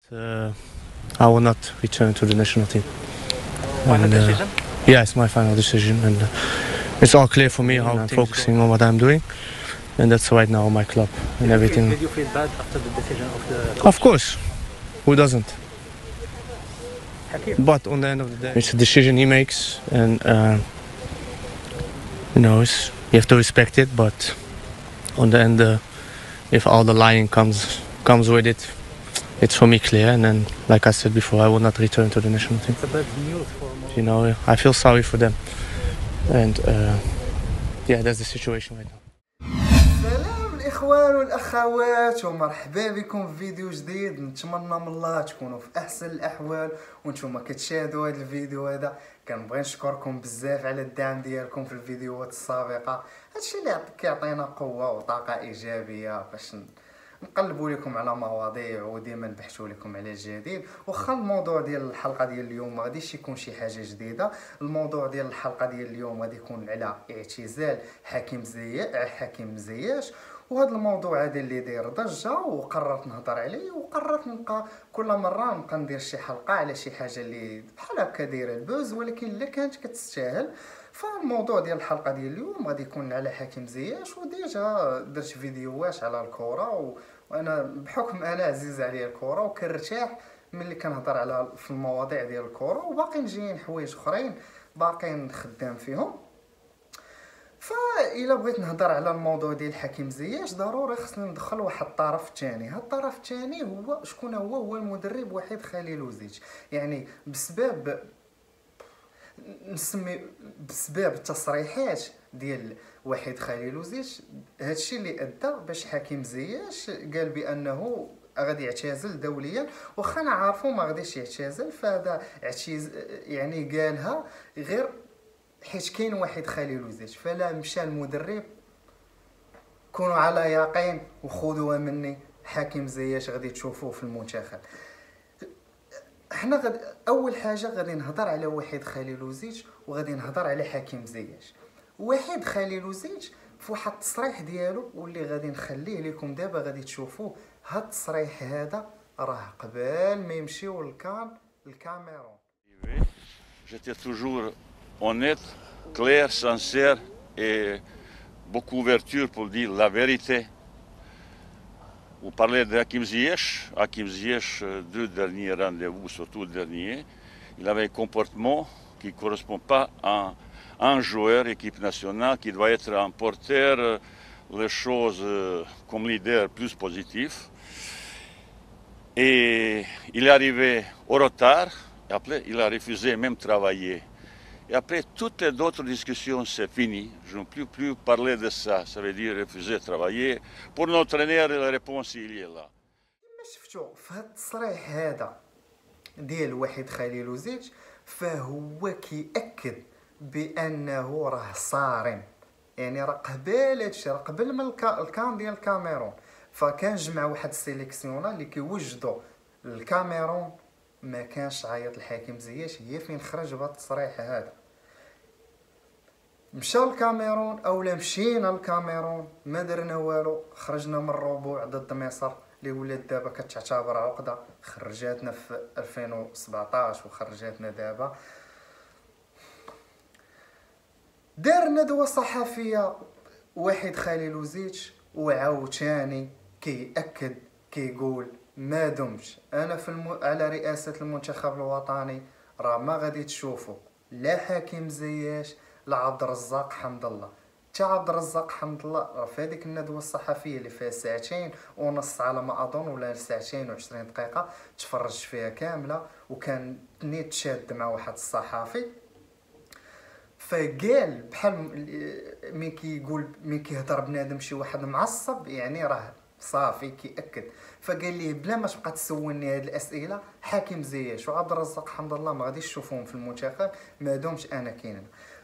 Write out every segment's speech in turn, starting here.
I will not return to the national team. Final decision? Yeah, it's my final decision, and it's all clear for me how I'm focusing on what I'm doing, and that's right now my club and everything. Did you feel bad after the decision of the... Of course, who doesn't? Hakim? But on the end of the day, it's a decision he makes, and you have to respect it. But on the end, if all the lying comes with it, it's for me clear. And then, like I said before, I will not return to the national team. It's a bad news for... I feel sorry for them, and that's the situation right now. سلام الاخوان والاخوات ومرحبا بكم في فيديو جديد. نتمنى من الله تكونوا في احسن الاحوال وانتم كتشاهدوا هذا الفيديو هذا. كنبغي نشكركم بزاف على الدعم ديالكم في الفيديوهات السابقه. هادشي اللي كيعطينا قوه وطاقه ايجابيه باش نقلبوا لكم على مواضيع وديما نبحثوا لكم على الجديد. واخا الموضوع ديال الحلقه ديال اليوم ما غاديش يكون شي حاجه جديده. الموضوع ديال الحلقه ديال اليوم غادي يكون على اعتزال حكيم زياش. وهذا الموضوع هذا اللي داير ضجه وقررت نهضر عليه، وقررت نبقى كل مره ندير شي حلقه على شي حاجه اللي بحال هكا دايره البوز ولكن الا كانت كتستاهل. فالموضوع ديال الحلقه ديال اليوم غادي يكون على حكيم زياش. وديجا درت فيديوهات على الكره وانا بحكم انا عزيز عليا الكره وكنرتاح ملي كنهضر على في المواضيع ديال الكره، وباقي جايين حوايج اخرين باقي خدام فيهم. فإلا بغيت نهضر على الموضوع ديال حكيم زياش ضروري خصني ندخل واحد الطرف الثاني. هاد الطرف الثاني هو شكون؟ هو المدرب وحيد خليلوزيتش. يعني بسبب التصريحات ديال وحيد خليلوزيتش، هادشي اللي ادى باش حكيم زياش قال بانه غادي يعتزل دوليا. واخا نعرفو ما غاديش يعتزل، فهذا يعني قالها غير حيت كاين وحيد خليلوزيتش. فلا مشى المدرب كونوا على يقين وخذوها مني، حكيم زياش غادي تشوفوه في المنتخب. حنا اول حاجه غادي نهضر على وحيد خليلوزيتش وغادي نهضر على حكيم زياش. وحيد خليلوزيتش في واحد التصريح ديالو واللي غادي نخليه لكم دابا غادي تشوفوه. هاد التصريح هذا راه قبل ما يمشيو الكاميرون. J'étais toujours honnête, clair, sincère et beaucoup d'ouverture pour dire la vérité. Vous parlez de Hakim Ziyech. Hakim Ziyech, deux derniers rendez-vous, surtout le dernier, il avait un comportement qui ne correspond pas à un joueur équipe nationale qui doit être un porteur, les choses comme leader plus positif. Et il est arrivé au retard, et après il a refusé même travailler. Et après toutes les autres discussions, c'est fini. Je ne peux plus parler de ça. Ça veut dire refuser de travailler. Pour l'entraîneur, la réponse, il est là. شفتوا في هذا التصريح هذا ديال وحيد خليلوزيتش فهو كيأكد بانه راه صارم. يعني راه قبل هادشي، راه قبل من الكان ديال الكاميرون فكان جمع واحد السيليكسيونال اللي كيوجدوا الكاميرون. ما كانش عيط الحكيم زياش، هي فين خرج بهذا التصريح هذا. مشى الكاميرون اولا مشينا للكاميرون ما درنا والو، خرجنا من الربوع ضد مصر اللي ولات دابا كتعتبر عقده. خرجاتنا في 2017 وخرجاتنا دابا. دار ندوه صحفيه وحيد خليلوزيتش وعاوتاني كيأكد كيقول ما دمش انا على رئاسه المنتخب الوطني راه ما غادي تشوفوا لا حكيم زياش لا عبد الرزاق حمد الله. تا عبد الرزاق حمد الله راه في هذيك الندوه الصحفيه اللي فيها ساعتين ونص على ما اظن ولا ساعتين و20 دقيقه تفرجت فيها كامله، وكان نيت شاد مع واحد الصحفي. فقال بحال ملي كيهضر بنادم شي واحد معصب يعني راه صافي كيأكد. فقال ليه بلا ما تبقى تسولني هاد الاسئله حكيم زياش وعبد الرزاق حمد الله ما غاديش تشوفوهم في المنتخب ما دومش انا كاين.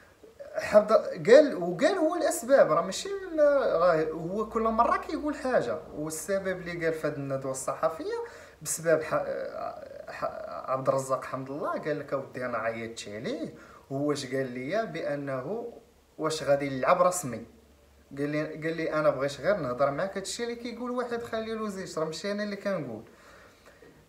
قال هو الاسباب راه ماشي راه هو كل مره كيقول حاجه، والسبب اللي قال في هذه الندوه الصحفيه بسبب عبد الرزاق حمد الله. قال لك اودي انا عيطت عليه هو اش قال لي بانه واش غادي يلعب رسمي. قال لي انا بغيت غير نهضر معاك. هادشي اللي كيقول واحد خليلوزيتش راه ماشي انا اللي كنقول.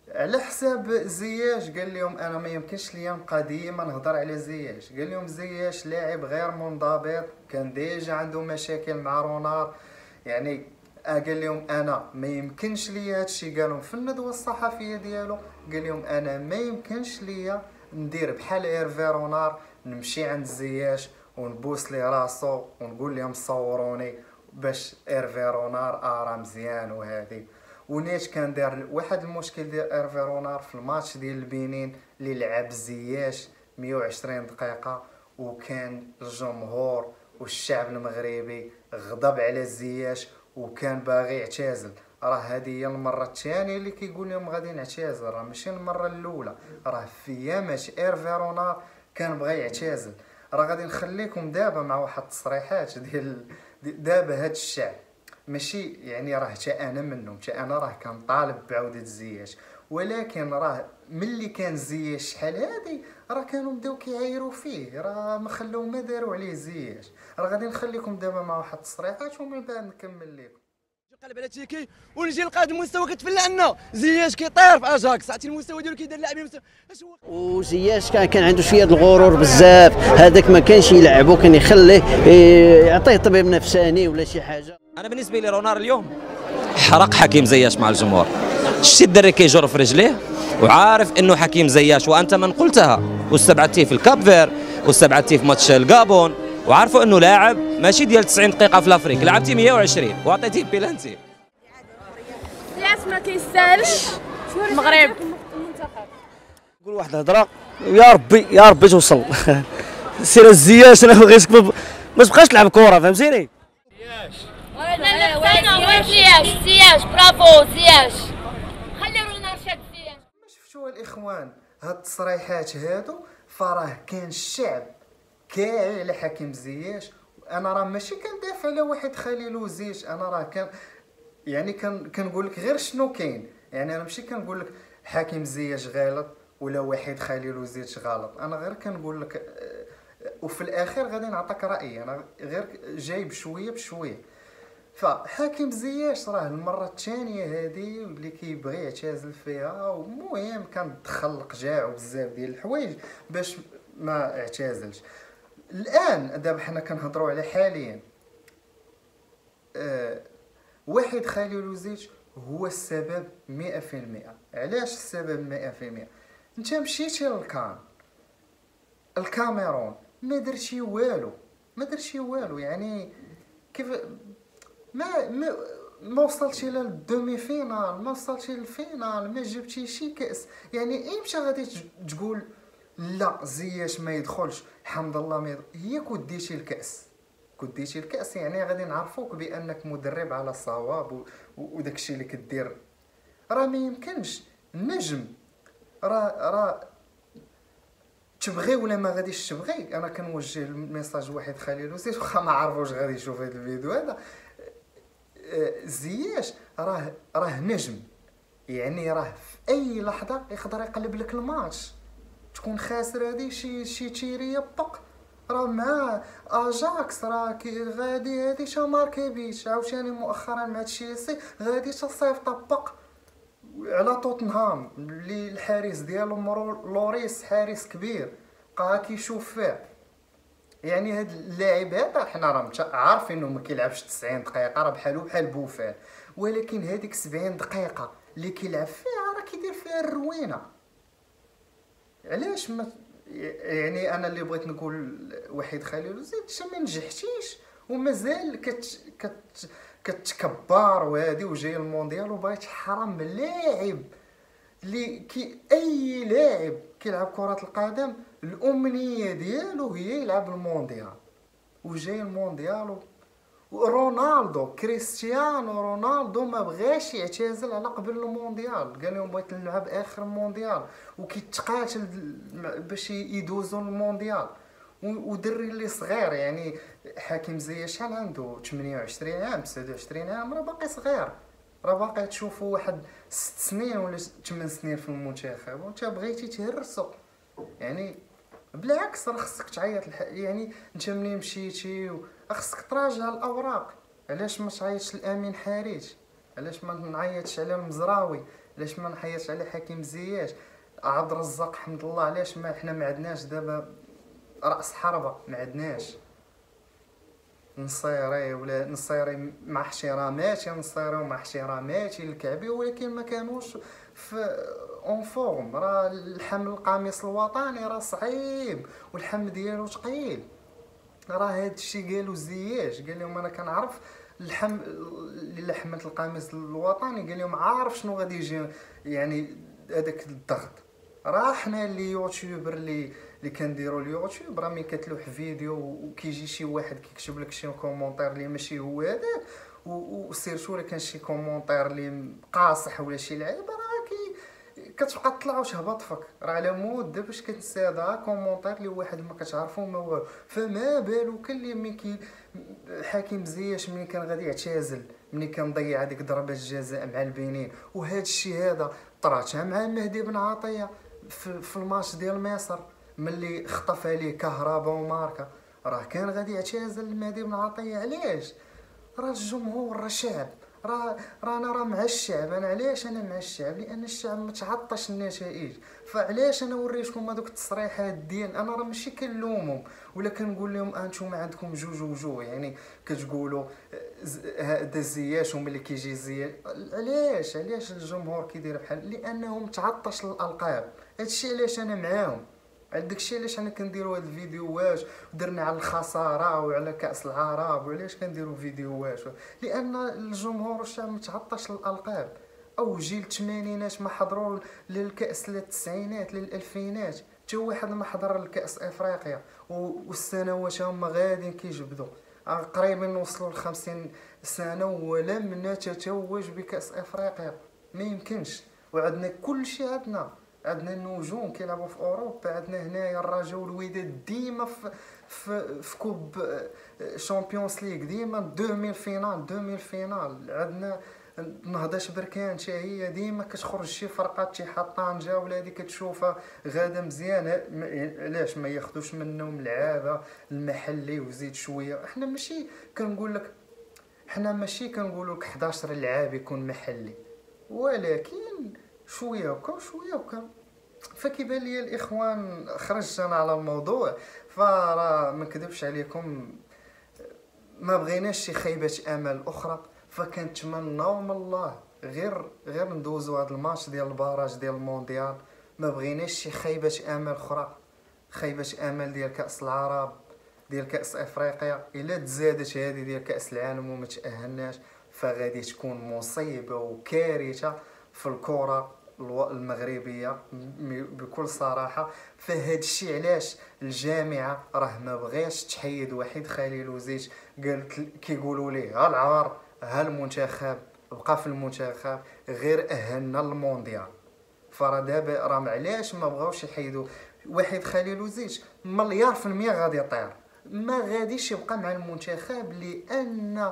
على حساب زياش قال لهم انا ما يمكنش ليا نبقى ديما نهضر على زياش. قال لهم زياش لاعب غير منضبط، كان ديجا عنده مشاكل مع رونار. يعني قال لهم انا ما يمكنش ليا هادشي، قالهم في الندوه الصحفيه ديالو، قال لهم انا ما يمكنش ليا ندير بحال ايرفي رونار، نمشي عند زياش ونبوس ليه راسو ونقول لهم صوروني باش ايرفي رونار راه مزيان. وهذه ونيت كان دار واحد المشكل ديال ايرفي رونار في الماتش ديال البنين اللي لعب زياش 120 دقيقه، وكان الجمهور والشعب المغربي غضب على زياش وكان باغي يعتزل. راه هذه هي المره الثانيه اللي كيقول لهم غادي نعتزل، راه ماشي المره الاولى، راه في ايامات ايرفي رونار كان بغى يعتزل. راه غادي نخليكم دابا مع واحد التصريحات ديال دابا هاد الشعب، ماشي يعني راه حتى انا منهم، حتى انا راه كنطالب بعوده زياش، ولكن راه ملي كان زياش شحال هادي راه كانوا بداو كيعايروا فيه، راه ما خلاو ما داروا عليه زياش. راه غادي نخليكم دابا مع واحد التصريحات ومن بعد نكمل لكم. قلب على تيكي ونجي لقاد المستوى كتفل عنا زياش كيطير في اجاكس، عرفتي المستوى ديالو كيدير لاعبين اش هو. وزياش كان عنده شويه الغرور بزاف، هذاك ما كانش يلعبو، كان يخليه يعطيه طبيب نفساني ولا شي حاجه. انا بالنسبه لي رونار اليوم حرق حكيم زياش مع الجمهور. شتي الدري كيجر في رجليه وعارف انه حكيم زياش، وانت من قلتها واستبعدتيه في الكاب فير واستبعدتيه في ماتش الكابون، وعارفوا انه لاعب ماشي ديال 90 دقيقه في الافريق، لعبتي 120 وعطيتيه بيلانتي. زياش ما كيستاهلش المغرب. نقول واحد الهضره، يا ربي يا ربي توصل سير الزياش، انا بغيتك ما تبقاش تلعب كره، فهمتيني. زياش برافو زياش، خلي رونار شاد زياش. ما شفتوا الاخوان هاد التصريحات هادو؟ فراه كان الشعب كاعي على حكيم زياش. انا راه ماشي كندافع على واحد خليل زياش، انا راه يعني كنقول لك غير شنو كاين. يعني انا ماشي كنقول لك حكيم زياش غلط ولا واحد خليل زياش غلط، انا غير كنقول لك وفي الاخير غادي نعطيك رايي، انا غير جاي بشويه بشويه. فحكيم زياش راه المره الثانيه هذه اللي كيبغي يعتزل فيها، ومهم كان دخل القجاع وبزاف ديال الحوايج باش ما اعتزلش. الان دابا حنا كنهضروا على حاليا واحد خليل زياش هو السبب 100%. علاش السبب 100%؟ انت مشيتي الكاميرون ما درتي والو، ما درتي والو. يعني كيف ما وصلتي للدومي فينال، ما وصلتي للفينال، ما جبتي شي كاس. يعني امتى غادي تقول لا زياش ما يدخلش، الحمد لله ما يدخل؟ هي كنت ديتي الكاس، يعني غادي نعرفوك بانك مدرب على صواب وداكشي اللي كدير. راه ما يمكنش النجم راه تبغي ولا ما غاديش تبغي. انا كنوجه الميساج واحد خليل زياش، واخا ما عرفوش غادي يشوف هذا الفيديو هذا. زياش راه نجم، يعني راه في اي لحظه يقدر يقلب لك الماتش، تكون خاسر هذه شي تيريه بق، راه مع اجاكس راه غادي هذه تا ماركيفيتش، عاوتاني مؤخرا مع تشيلسي غادي تصيفط بق على توتنهام اللي الحارس ديالو لوريس حارس كبير بقى كيشوف فيه. يعني هاد اللاعب هذا حنا راه عارفين انه ما كيلعبش 90 دقيقه، راه بحالو بحال بوفال، ولكن هذيك 70 دقيقه اللي كيلعب فيها راه كيدير فيها الروينه. علاش ما يعني انا اللي بغيت نقول وحيد خليل زيد ما نجحتيش ومازال كتكبر وهادي وجاي المونديال وباغي تحرم لاعب اللي اي لاعب كيلعب كرة القدم الامنيه ديالو هي يلعب المونديال، وجاي المونديال. ورونالدو كريستيانو رونالدو ما بغاش يعتزل على قبل المونديال، قال لهم بغيت نلعب اخر المونديال، وكيتقاتل باش يدوزوا المونديال. ودري اللي صغير، يعني حكيم زياش شحال عنده 28 عام 29 عام، راه باقي صغير، راه باقي تشوفوا واحد 6 سنين ولا 8 سنين في المنتخب وانت بغيتي تهرسو. يعني بالعكس راه خصك تعيط يعني انت منين مشيتي خصك تراجع الاوراق. علاش ما تعيطش لامين حريج؟ علاش ما نعيطش على المزراوي علاش ما نحياش على حكيم زياش؟ عبد الرزاق حمد الله، علاش ما حنا ما عندناش دابا راس حربه؟ ما عندناش نصيري ولا نصيري مع احتراماتي، نصيري مع احتراماتي للكعبي، ولكن ما كانوش في اون فورم. راه الحمل القميص الوطني راه صعيب والحمل ديالو ثقيل. راه هاد الشيء قالوا زياش، قال لهم انا كنعرف اللحم اللي لحمت القميص الوطني، قال لهم عارف شنو غادي يجي يعني هذاك الضغط. راه حنا اللي يوتيوبر اللي كنديروا اليوتيوب، راه ملي كتلوح فيديو وكيجي شي واحد كيكتب لك شي كومونتير اللي ماشي هو هذاك، وسيرتو الا كان شي كومونتير اللي قاصح ولا شي لعيب، راه كتبقى تطلع وتهبط فيك. راه على مود باش كتنسى هذا كومونتير اللي واحد ما كتعرفو ما والو. فما بالك اللي ملي حكيم زياش ملي كان غادي يعتزل، ملي كان ضيع هذيك ضربه الجزاء مع البنين، وهذا الشيء هذا طراتها مع مهدي بن عطيه في الماتش ديال مصر ملي خطف عليه كهربا وماركا. راه كان غادي يعتزل مهدي بن عطيه. علاش؟ راه الجمهور راه شعب، رانا مع الشعب. انا علاش انا مع الشعب؟ لان الشعب متعطش النتائج. فعلاش انا وريتكم هذوك التصريحات ديال انا راه ماشي كنلومهم ولا كنقول لهم انتم عندكم جوج وجوه، يعني كتقولوا هذا زياش وملي كيجي زياش. علاش الجمهور كيدير بحال؟ لانه متعطش للالقاب. هادشي علاش انا معاهم. عندك الشيء علاش انا كنديروا هاد الفيديوهات ودرنا على الخساره وعلى كاس العرب، وعلاش كنديروا فيديوهات؟ لان الجمهور والشعب متعطش للالقاب. او جيل الثمانينات ما حضروا للكاس، للتسعينات، للالفينات، حتى واحد ما حضر لكاس افريقيا، والسنوات هما غاديين كيجبدوا. قريبين نوصلوا ل50 سنه ولم نتتوج بكاس افريقيا. ما يمكنش. وعندنا كل شيء، عندنا النجوم كيلعبوا في اوروبا، عندنا هنايا الرجاء والوداد ديما في كوب شامبيونز ليغ، ديما 2000 فينال. عندنا نهضه بركان حتى هي ديما كتخرج شي فرقه اتحاد طنجه ولا هذه كتشوفها غاده مزيانه. علاش ما ياخذوش منهم لعابه المحلي وزيد شويه؟ احنا ماشي كنقول لك، حنا ماشي كنقولوا لك 11 لعاب يكون محلي، ولكن شويه هكا وشويه هكا. فكيبان لي الاخوان خرجت انا على الموضوع، فراه ما نكذبش عليكم ما بغيناش شي خيبه امل اخرى. فكنتمناو من الله غير ندوزو هذا الماتش ديال الباراج ديال المونديال. ما بغيناش شي خيبه امل اخرى، خيبه امل ديال كاس العرب، ديال كاس افريقيا. الا تزادت هذه ديال كاس العالم وما تاهلناش فغادي تكون مصيبه وكارثه في الكره المغربيه بكل صراحه. فهاد الشيء علاش الجامعه راه ما بغاش تحيد وحيد خليل وزيت. قالت كيقولوا ليه ها العار ها المنتخب بقى في المنتخب غير اهلنا المونديال. فراه دابا راه علاش ما بغاوش يحيدوا وحيد خليل وزيت؟ مليار في المية غادي يطير، ما غاديش يبقى مع المنتخب لان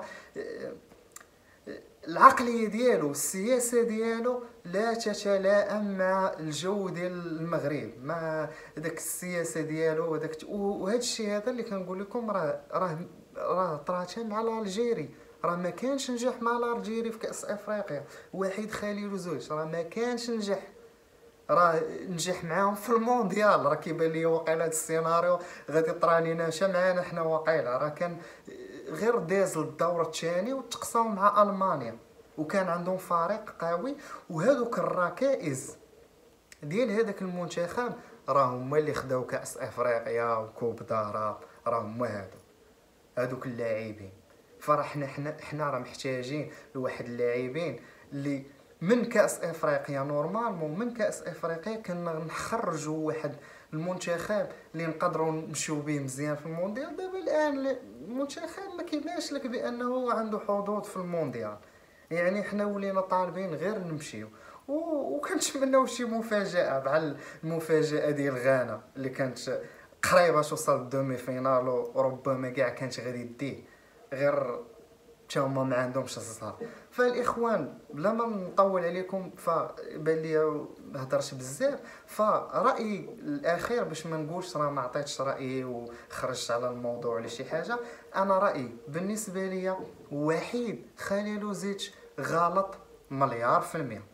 العقليه ديالو السياسه ديالو لا تتلائم مع الجو ديال المغرب، مع داك السياسه ديالو وداك. وهذا الشيء هذا اللي كنقول لكم راه طرات مع الجيري. راه ما كانش نجح مع الجيري في كاس افريقيا. وحيد خليل وزوج راه ما كانش نجح، راه نجح معاهم في المونديال. راه كيبان لي واقيلا هذا السيناريو غادي يطرا لينا حتى معانا حنا واقيلا. راه كان غير داز للدور الثاني وتقصاو مع المانيا وكان عندهم فريق قوي. وهذوك الركائز ديال هذاك المنتخب راه هما اللي خداو كاس افريقيا وكوب دارا، راه هما هذوك اللاعبين. فراه حنا راه محتاجين لواحد اللاعبين اللي من كاس افريقيا نورمالمون من كاس افريقيا كنا نخرجوا واحد المنتخب اللي نقدروا نمشيو به مزيان في المونديال. دابا الان المنتخب ما كيبانش لك بانه عنده حظوظ في المونديال. يعني حنا ولينا طالبين غير نمشيو وكنتمناو شي مفاجاه بحال المفاجاه ديال غانا اللي كانت قريبه توصل للدومي فينال وربما كاع كانت غادي ديه، غير حتى هما ما عندهمش الزهر. فالاخوان بلا ما نطول عليكم فبان لي هضرت بزاف. فرايي الاخير باش ما نقولش راه ما عطيتش رايي وخرجت على الموضوع ولا شي حاجه، انا رايي بالنسبه ليا وحيد خليل وزيت غلط مليار في المية.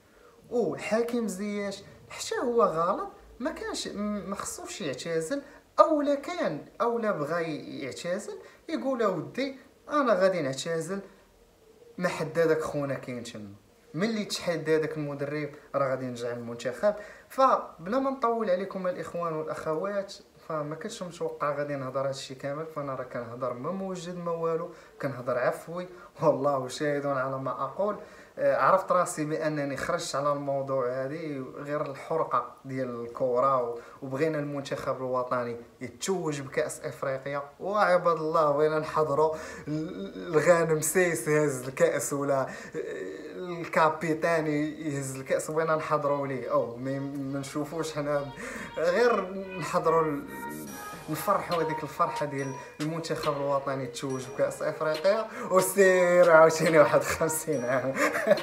وحكيم زياش حتى هو غلط، ما خصوش يعتزل، اولا كان اولا بغى يعتزل يقول ودي انا غادي نعتزل، ما حد هذاك خونا كاين تما، ملي تحد هذاك المدرب راه غادي نرجع للمنتخب. فبلا ما نطول عليكم الاخوان والاخوات، فما كنتش متوقع غادي نهضر هادشي كامل، فانا راه كنهضر ما موجد ما والو، كنهضر عفوي والله شاهد على ما اقول. عرفت راسي بانني خرجت على الموضوع هذه غير الحرقه ديال الكره، وبغينا المنتخب الوطني يتوج بكاس افريقيا، وعباد الله بغينا نحضروا الغانم سيس يهز الكاس ولا الكابيتان يهز الكاس، بغينا نحضروا ليه او ما نشوفوش حنا، غير نحضروا نفرحوا هذيك الفرحه ديال المنتخب الوطني تتوج بكاس افريقيا وسير عاوتاني 51 عام.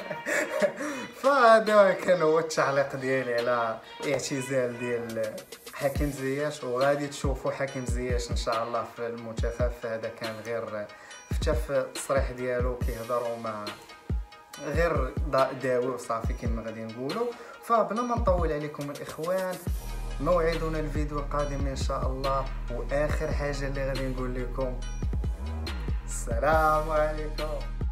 فهذا كان هو التعليق ديالي على اعتزال ديال حكيم زياش، وغادي تشوفوا حكيم زياش ان شاء الله في المنتخب. فهذا كان غير حتى في التصريح ديالو كيهضروا مع غير داوي وصافي كما غادي نقولوا. فبلا ما نطول عليكم الاخوان، موعدنا الفيديو القادم ان شاء الله. واخر حاجه اللي غادي نقول لكم، السلام عليكم.